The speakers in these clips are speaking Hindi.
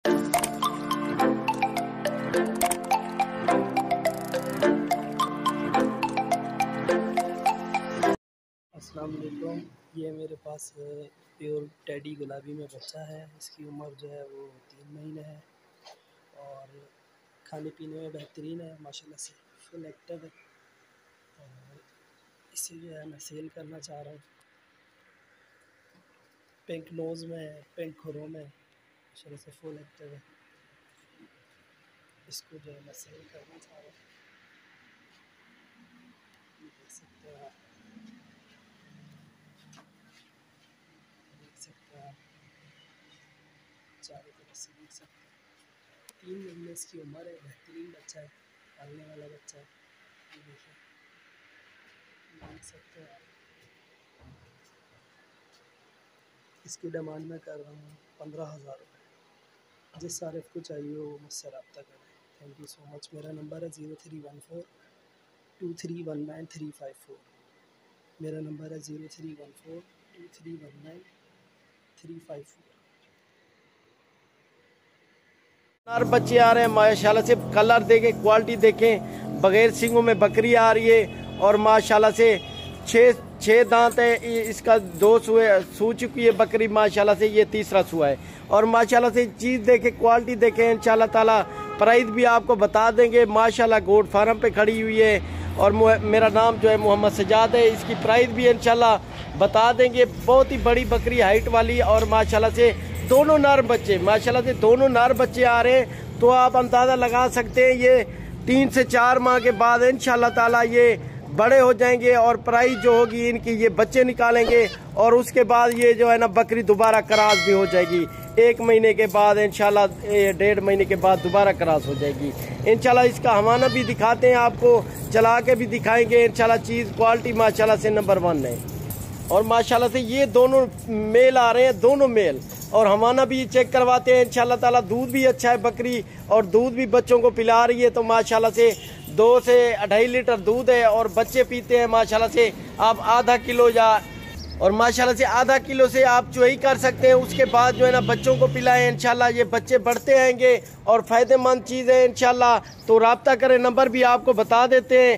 अस्सलाम वालेकुम। ये मेरे पास प्योर टेडी गुलाबी में बच्चा है। इसकी उम्र जो है वो 3 महीने है और खाने पीने में बेहतरीन है, माशाल्लाह से फुल एक्टिव है। और इसे जो है मैं सेल करना चाह रहा हूँ। पिंक नोज़ में है, पिंक खुरों में, माशाल्लाह से फुल एक्टिव है। इसको जो है मैं सेल करना चाह रहा हूँ। देख सकते हैं आप, चारों तरफ से देख सकते हैं। 3 महीने इसकी उम्र है, बेहतरीन बच्चा है, पालने वाला बच्चा है। ये देखिए, देख सकते हैं आप। इसकी डिमांड मैं कर रहा हूँ 15,000 रुपये। जिस सारिफ को चाहिए वो मुझसे रब्ता करें। Thank you so much. मेरा नंबर है 0314 2319 354। मेरा नंबर है 0314 2319 354। नार बच्चे आ रहे हैं माशाल्लाह से। कलर देखें, क्वालिटी देखें। बगैर सींगों में बकरी आ रही है और माशाल्लाह से छः दांत है। इसका 2 सू चुकी है बकरी माशाल्लाह से, ये तीसरा सुआ है। और माशाल्लाह से चीज़ देखें, क्वालिटी देखें। इंशाल्लाह ताला प्राइस भी आपको बता देंगे। माशाल्लाह गोट फार्म पे खड़ी हुई है और मेरा नाम जो है मोहम्मद सजाद है। इसकी प्राइस भी इंशाल्लाह बता देंगे। बहुत ही बड़ी बकरी, हाइट वाली, और माशाल्लाह से दोनों नर बच्चे, माशाल्लाह से दोनों नर बच्चे आ रहे हैं। तो आप अंदाज़ा लगा सकते हैं ये 3 से 4 माह के बाद इंशाल्लाह ताला ये बड़े हो जाएंगे और प्राइस जो होगी इनकी, ये बच्चे निकालेंगे और उसके बाद ये जो है ना बकरी दोबारा क्रॉस भी हो जाएगी। 1 महीने के बाद इंशाल्लाह, 1.5 महीने के बाद दोबारा क्रॉस हो जाएगी इंशाल्लाह। इसका हवाना भी दिखाते हैं आपको, चला के भी दिखाएंगे इंशाल्लाह। चीज़ क्वालिटी माशाल्लाह से नंबर 1 है। और माशाल्लाह से ये दोनों मेल आ रहे हैं, दोनों मेल। और हमाना भी चेक करवाते हैं इंशाल्लाह ताला। दूध भी अच्छा है बकरी और दूध भी बच्चों को पिला रही है। तो माशाल्लाह से 2 से 2.5 लीटर दूध है और बच्चे पीते हैं माशाल्लाह से। आप आधा किलो या और माशाल्लाह से आधा किलो से आप चुआई कर सकते हैं। उसके बाद जो है ना बच्चों को पिलाएं इंशाल्लाह। ये बच्चे बढ़ते आएंगे और फ़ायदेमंद चीज़ है इंशाल्लाह। तो रब्ता करें, नंबर भी आपको बता देते हैं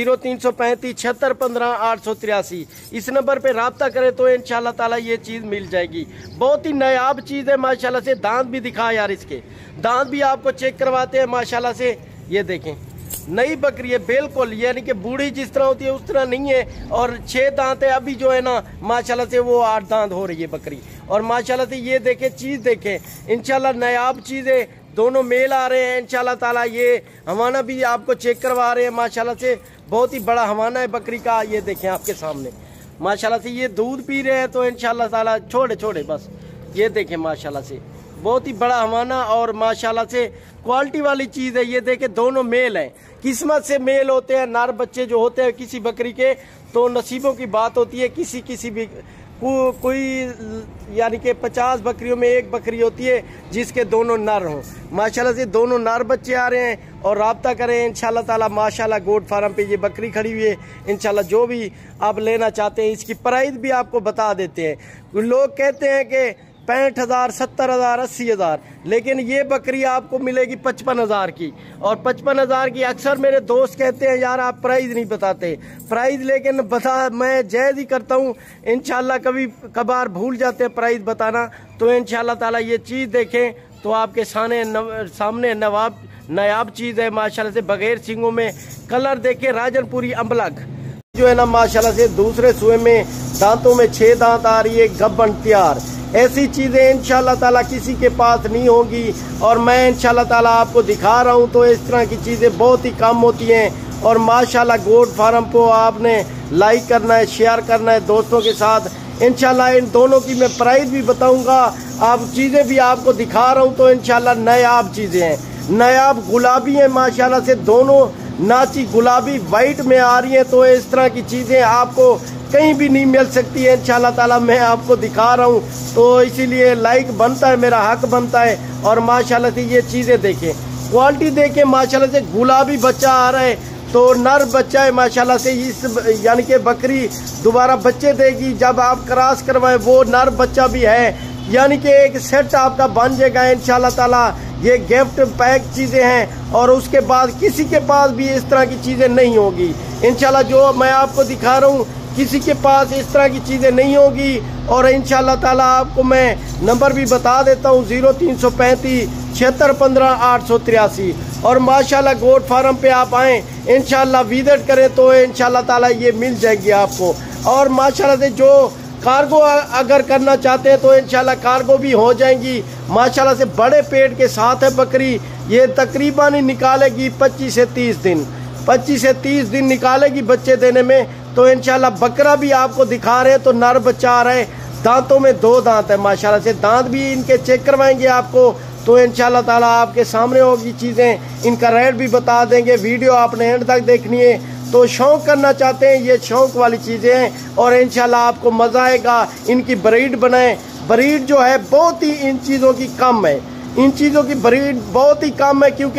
0335 76 15 883। इस नंबर पे रब्ता करें तो इंशाल्लाह ताला ये चीज़ मिल जाएगी। बहुत ही नायाब चीज़ है माशाल्लाह से। दांत भी दिखा यार, इसके दांत भी आपको चेक करवाते हैं माशाल्लाह से। ये देखें, नई बकरी है बिल्कुल, यानी कि बूढ़ी जिस तरह होती है उस तरह नहीं है। और 6 दांत है, अभी जो है ना माशाल्लाह से वो 8 दांत हो रही है बकरी। और माशाल्लाह से ये देखें, चीज़ देखें इंशाल्लाह, नायाब चीज़ है। दोनों मेल आ रहे हैं इंशाल्लाह ताला। ये हवाना भी आपको चेक करवा रहे हैं माशाल्लाह से। बहुत ही बड़ा हवाना है बकरी का, ये देखें आपके सामने माशाल्लाह से। ये दूध पी रहे हैं तो इंशाल्लाह ताला छोड़े बस। ये देखें माशाल्लाह से बहुत ही बड़ा हवाना और माशाल्लाह से क्वालिटी वाली चीज़ है। ये देखें, दोनों मेल हैं। किस्मत से मेल होते हैं नर बच्चे जो होते हैं किसी बकरी के, तो नसीबों की बात होती है। किसी भी कोई यानी कि 50 बकरियों में 1 बकरी होती है जिसके दोनों नर हों। माशाल्लाह से दोनों नर बच्चे आ रहे हैं और रब्ता करें इंशाल्लाह ताला। माशाल्लाह गोट फार्म पे ये बकरी खड़ी हुई है इंशाल्लाह। जो भी आप लेना चाहते हैं इसकी प्राइस भी आपको बता देते हैं। लोग कहते हैं कि 65,000 70,000 80,000, लेकिन ये बकरी आपको मिलेगी 55,000 की। और 55,000 की अक्सर मेरे दोस्त कहते हैं यार आप प्राइस नहीं बताते प्राइस, लेकिन मैं जायज़ ही करता हूँ इंशाल्लाह। कभी कभार भूल जाते हैं प्राइस बताना। तो इंशाल्लाह ताला ये चीज़ देखें तो आपके सामने नायाब चीज़ है माशाल्लाह से। बगैर सींगों में कलर देखें, राजनपुरी अम्बलग जो है ना माशाल्लाह से। दूसरे सुए में दांतों में 6 दांत आ रही है, गब्बन तैयार। ऐसी चीज़ें इंशाल्लाह ताला किसी के पास नहीं होगी और मैं इंशाल्लाह ताला आपको दिखा रहा हूँ। तो इस तरह की चीज़ें बहुत ही कम होती हैं। और माशाल्लाह गोट फार्म को आपने लाइक करना है, शेयर करना है दोस्तों के साथ इंशाल्लाह। इन दोनों की मैं प्राइस भी बताऊँगा, आप चीज़ें भी आपको दिखा रहा हूँ। तो इंशाल्लाह नायाब चीज़ें हैं, नायाब गुलाबी हैं माशाल्लाह से। दोनों नाची गुलाबी वाइट में आ रही हैं। तो इस तरह की चीज़ें आपको कहीं भी नहीं मिल सकती है इंशाल्लाह ताला। मैं आपको दिखा रहा हूँ तो इसीलिए लाइक बनता है, मेरा हक बनता है। और माशाल्लाह से ये चीज़ें देखें, क्वालिटी देखें माशाल्लाह से। गुलाबी बच्चा आ रहा है तो नर बच्चा है माशाल्लाह से। इस यानी कि बकरी दोबारा बच्चे देगी जब आप क्रॉस करवाएं। वो नर बच्चा भी है यानी कि एक सेट आपका बन जाएगा इंशाल्लाह ताला। ये गिफ्ट पैक चीज़ें हैं और उसके बाद किसी के पास भी इस तरह की चीज़ें नहीं होगी इंशाल्लाह। जो मैं आपको दिखा रहा हूँ किसी के पास इस तरह की चीज़ें नहीं होगी। और इंशाल्लाह ताला आपको मैं नंबर भी बता देता हूँ 0335 7615 883। और माशाल्लाह गोट फार्म पे आप आएँ इंशाल्लाह विजिट करें तो इंशाल्लाह ताला ये मिल जाएगी आपको। और माशाल्लाह से जो कार्गो अगर करना चाहते हैं तो इंशाल्लाह कार्गो भी हो जाएंगी। माशाल्लाह से बड़े पेट के साथ है बकरी। ये तकरीबन ही निकालेगी 25 से 30 दिन, 25 से 30 दिन निकालेगी बच्चे देने में। तो इंशाल्लाह बकरा भी आपको दिखा रहे हैं तो नर बच्चा आ रहे हैं। दांतों में 2 दांत है माशाल्लाह से। दांत भी इनके चेक करवाएंगे आपको तो इंशाल्लाह ताला आपके सामने होगी चीज़ें। इनका रेट भी बता देंगे। वीडियो आपने एंड तक देखनी है। तो शौक़ करना चाहते हैं ये शौक़ वाली चीज़ें हैं और इंशाल्लाह आपको मज़ा आएगा। इनकी ब्रीड बनाएं। ब्रीड जो है बहुत ही इन चीज़ों की कम है। इन चीज़ों की ब्रीड बहुत ही कम है क्योंकि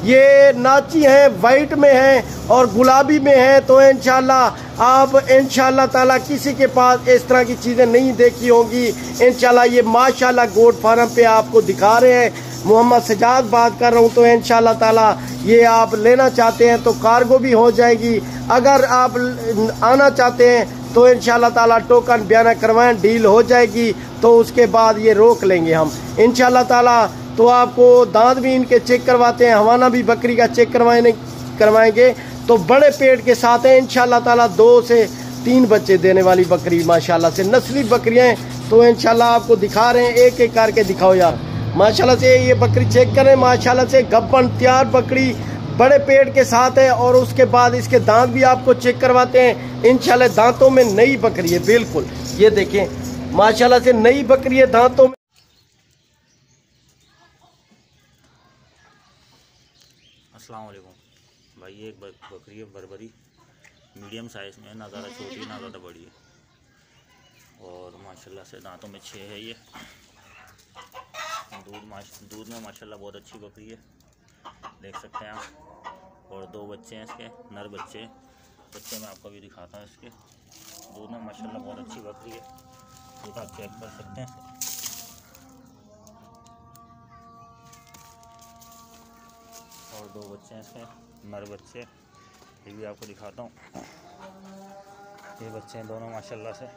ये नाची हैं, वाइट में हैं और गुलाबी में हैं। तो इंशाल्लाह आप इंशाल्लाह ताला किसी के पास इस तरह की चीज़ें नहीं देखी होंगी इंशाल्लाह। ये माशाल्लाह गोट फार्म पे आपको दिखा रहे हैं। मोहम्मद सजाद बात कर रहा हूँ। तो इंशाल्लाह ताला ये आप लेना चाहते हैं तो कार्गो भी हो जाएगी। अगर आप आना चाहते हैं तो इंशाल्लाह ताला टोकन बयाना करवाएं, डील हो जाएगी। तो उसके बाद ये रोक लेंगे हम इंशाल्लाह ताला। तो आपको दांत भी इनके चेक करवाते हैं, हवाना भी बकरी का चेक करवाएंगे। तो बड़े पेट के साथ है इंशाल्लाह ताला। 2 से 3 बच्चे देने वाली बकरी माशाल्लाह से नस्ली बकरियां हैं। तो इंशाल्लाह आपको दिखा रहे हैं, एक एक करके दिखाओ यार। माशाल्लाह से ये बकरी चेक करें। माशाल्लाह से गब्बन तैयार बकरी बड़े पेट के साथ है। और उसके बाद इसके दांत भी आपको चेक करवाते हैं इंशाल्लाह। दांतों में नई बकरी है बिल्कुल। ये देखें माशाल्लाह से नई बकरी है दांतों में। अस्सलाम वालेकुम भाई। ये एक बकरी है बर्बरी, मीडियम साइज़ में, ना ज़्यादा छोटी ना ज़्यादा बड़ी है। और माशाल्लाह से दांतों में 6 है ये। दूध में माशाल्लाह बहुत अच्छी बकरी है, देख सकते हैं आप। और 2 बच्चे हैं इसके, नर बच्चे। बच्चे मैं आपको भी दिखाता हूँ इसके। दूध में माशाल्लाह बहुत अच्छी बकरी है, दूध आप चेक कर सकते हैं। और 2 बच्चे हैं इसके, नर बच्चे। ये भी आपको दिखाता हूँ। ये बच्चे हैं दोनों माशाल्लाह से।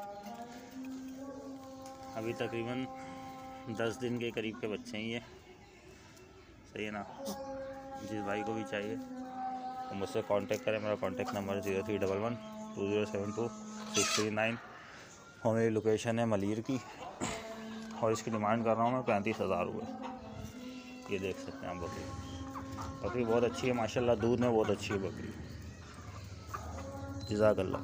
अभी तकरीबन 10 दिन के करीब के बच्चे हैं ये। सही है ना। जिस भाई को भी चाहिए तो मुझसे कांटेक्ट करें। मेरा कांटेक्ट नंबर 0311 2072 639। और मेरी लोकेशन है मलीर की। और इसकी डिमांड कर रहा हूँ मैं 35,000 रुपये। ये देख सकते हैं आप बकरी बहुत अच्छी है माशाल्लाह। दूध में बहुत अच्छी है बकरी। जज़ाकल्लाह।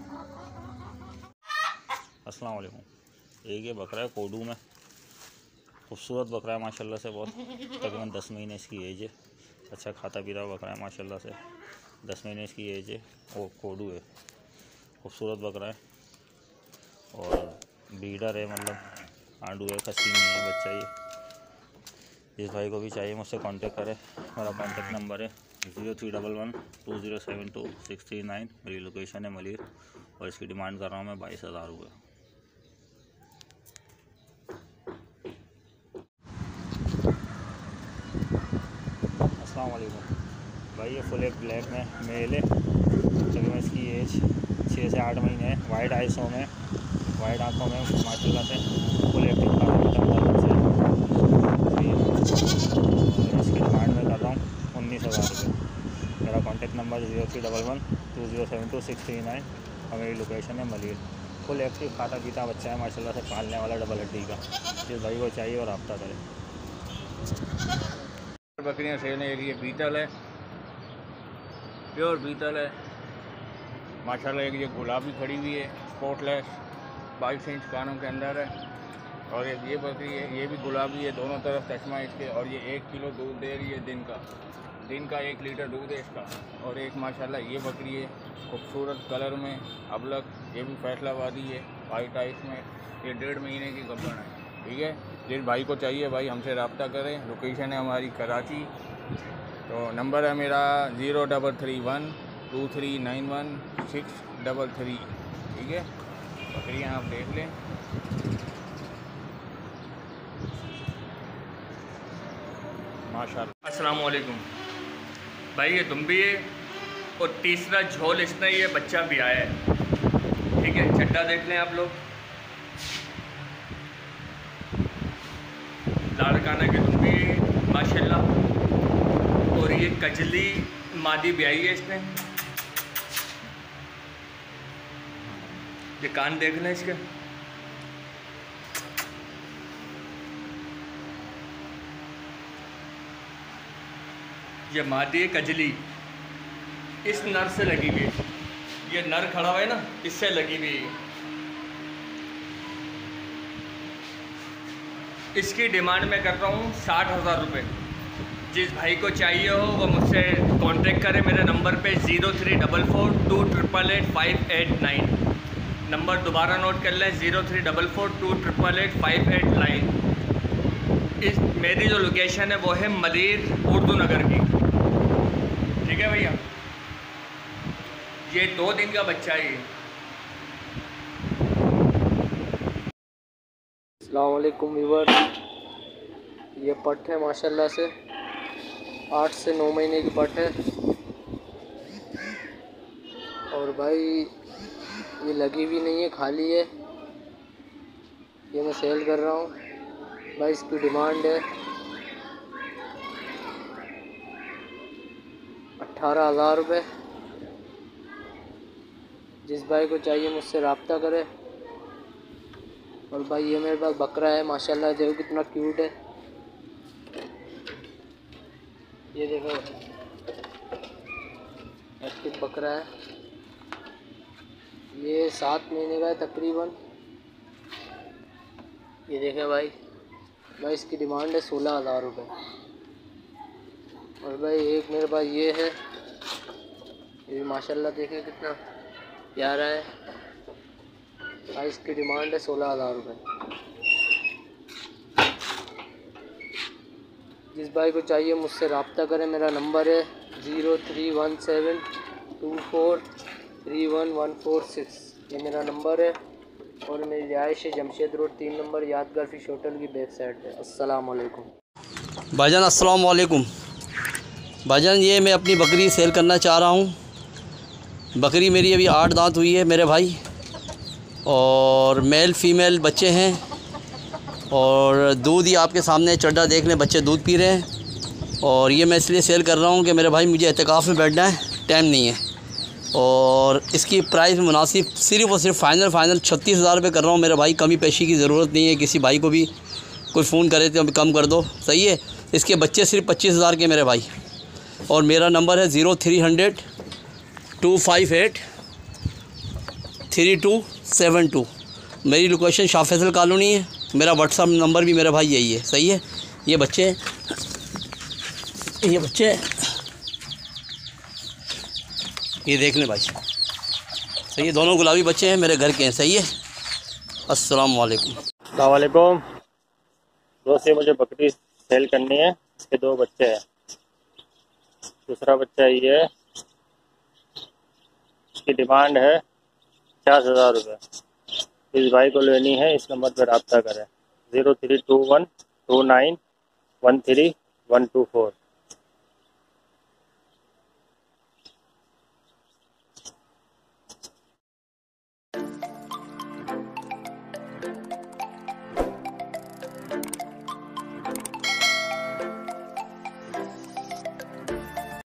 अस्सलाम वालेकुम। एक ये बकरा है कोडू में, खूबसूरत बकरा है माशाल्लाह से। बहुत तकरीबन 10 महीने इसकी एज है। अच्छा खाता पीता हुआ बकरा है माशाल्लाह से। 10 महीने इसकी एज है। वो कोडू है, खूबसूरत बकरा है और ब्रीडर है, मतलब आंडू है, खस्सी नहीं है बच्चा ये। जिस भाई को भी चाहिए मुझसे कांटेक्ट करें। मेरा कांटेक्ट नंबर है 0311 2072 639। मेरी लोकेशन है मलीर और इसकी डिमांड कर रहा हूँ मैं 22,000 रुपये। अस्सलाम वालेकुम भाई। ये फुल एक ब्लैक में मेल है। तकरीबन इसकी एज 6 से 8 महीने है। वाइट आइसों में, वाइट आँखों में माशाल्लाह से फुल एक्टिव का इसकी डिमांड में कर रहा हूँ 19,000 रुपये। मेरा कॉन्टेक्ट नंबर 0311 2072 639 और मेरी लोकेशन है मलीर। फुल एक्टिव खाता पीता बच्चा है माशाल्लाह से, पालने वाला डबल हड्डी का। जिस भाई को चाहिए और रब्ता करें। बकरियाँ सेल है। ये बीतल है, प्योर बीतल है माशाल्लाह। एक ये गुलाबी खड़ी हुई है, कोटलेस, 22 इंच कानों के अंदर है। और ये बकरी है, ये भी गुलाबी है, दोनों तरफ चश्मा इसके। और ये 1 किलो दूध दे रही है दिन का 1 लीटर दूध है इसका। और एक माशाल्लाह ये बकरी है खूबसूरत कलर में, अबलक। ये भी फैसलाबादी है, वाइट आइस में। ये 1.5 महीने की गब्बन है। ठीक है। जिस भाई को चाहिए भाई हमसे रब्ता करें। लोकेशन है हमारी कराची। तो नंबर है मेरा 0331 2391 633। ठीक है। बकरियाँ आप देख लें। माशाल्लाह। अस्सलाम वालेकुम भाई, ये तुम भी है और तीसरा झोल इसमें ये बच्चा भी आया है। ठीक है, चड्डा देख लें आप लोग, लाड़काना की तुम भी माशाल्लाह। और ये कजली मादी भी आई है इसमें। ये कान देख लें इसके, ये मादी कजली इस नर से लगी हुई है। ये नर खड़ा हुआ है ना, इससे लगी हुई है। इसकी डिमांड मैं कर रहा हूँ 60,000 रुपये। जिस भाई को चाहिए हो वो मुझसे कांटेक्ट करे मेरे नंबर पे 0344288589। नंबर दोबारा नोट कर लें, 0344288589। इस मेरी जो लोकेशन है वो है मलीर उर्दू नगर की। ठीक है भैया, ये 2 दिन का बच्चा है। अस्सलाम वालेकुम व्यूअर, ये पट है माशाल्लाह से 8 से 9 महीने की पट है। और भाई ये लगी भी नहीं है, खाली है। ये मैं सेल कर रहा हूँ भाई। इसकी डिमांड है 18,000 रुपये। जिस भाई को चाहिए मुझसे रब्ता करे। और भाई ये मेरे पास बकरा है माशाल्लाह, देखो कितना क्यूट है। ये देखो एक्टिव बकरा है, ये 7 महीने का है तकरीबन। ये देखें भाई इसकी डिमांड है 16,000 रुपये। और भाई एक मेरे पास ये है, ये भी माशाल्लाह देखें कितना प्यारा है भाई। इसकी डिमांड है 16,000 रुपये। जिस भाई को चाहिए मुझसे रब्ता करें। मेरा नंबर है 031724311446। ये मेरा नंबर है और मेरी रिहाइश है जमशेद रोड 3 नंबर यादगार फिश होटल की बैक साइड पे। अस्सलाम वालेकुम भाईजान। अस्सलाम वालेकुम भाईजान, ये मैं अपनी बकरी सेल करना चाह रहा हूँ। बकरी मेरी अभी 8 दांत हुई है मेरे भाई, और मेल फीमेल बच्चे हैं। और दूध ही आपके सामने चड्डा देख लें, बच्चे दूध पी रहे हैं। और ये मैं इसलिए सेल कर रहा हूँ कि मेरे भाई मुझे एहतिकाफ़ में बैठना है, टाइम नहीं है। और इसकी प्राइस मुनासिब सिर्फ़ और सिर्फ फ़ाइनल 36,000 रुपये कर रहा हूँ मेरे भाई। कमी पेशी की ज़रूरत नहीं है। किसी भाई को भी कोई फ़ोन करे तो कम कर दो, सही है। इसके बच्चे सिर्फ 25,000 के मेरे भाई। और मेरा नंबर है 0300-258-3272। मेरी लोकेशन शाह फैसल कॉलोनी है। मेरा व्हाट्सअप नंबर भी मेरा भाई यही है, सही है। ये बच्चे ये देख लें भाई, सही है। दोनों गुलाबी बच्चे हैं, मेरे घर के हैं, सही है। अस्सलाम वालेकुम। अस्सलाम वालेकुम दोस्त, ये मुझे बकरी सेल करनी है। इसके 2 बच्चे हैं। दूसरा बच्चा ये है, इसकी डिमांड है 50,000 रुपये। इस भाई को लेनी है, इस नंबर पर रब्ता करें 032129132124।